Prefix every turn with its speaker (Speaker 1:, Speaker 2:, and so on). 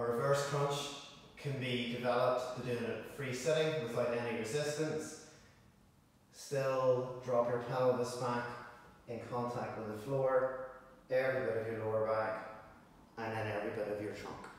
Speaker 1: A reverse crunch can be developed to doing it free sitting without any resistance. Still drop your pelvis back in contact with the floor, every bit of your lower back, and then every bit of your trunk.